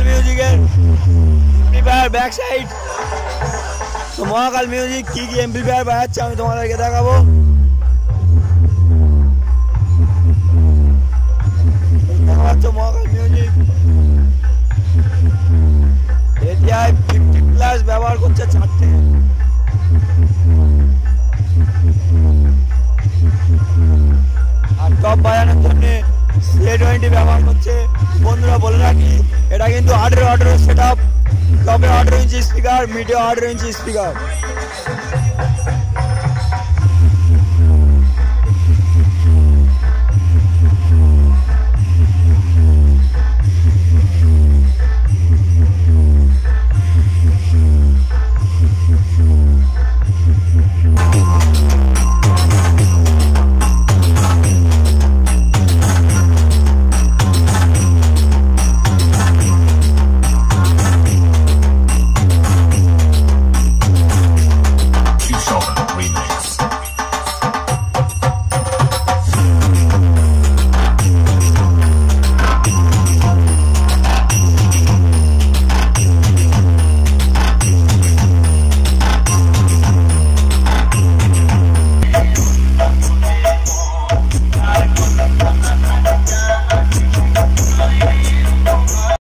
মিউজিকের amplifier back side. তো মহাকাল music কি কি এমপ্লিফায়ার বাজাচ্ছে আমি তোমাদেরকে দেখাবো। মহাকাল মিউজিক এটিআই 50+ ব্যবহার করছে 4টে। আর টপ বাজানোর জন্য CA20 ব্যবহার করছে। বন্ধুরা বলে রাখি এটা কিন্তু 18 সেট আপ, টপে 18 ইঞ্চি স্পিকার, মিডে 18 ইঞ্চি স্পিকার।